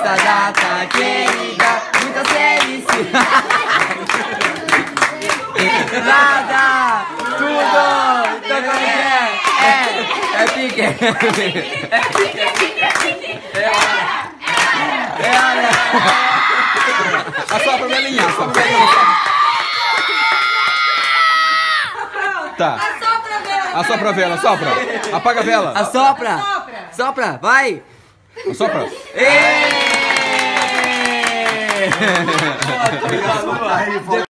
nessa data querida, muita felicidade. Nada, tudo, então como é pique. Assopra a velhinha, assopra. Tá. Assopra a vela, assopra. Apaga a vela. Assopra. Sopra, vai. Assopra. Êêêê!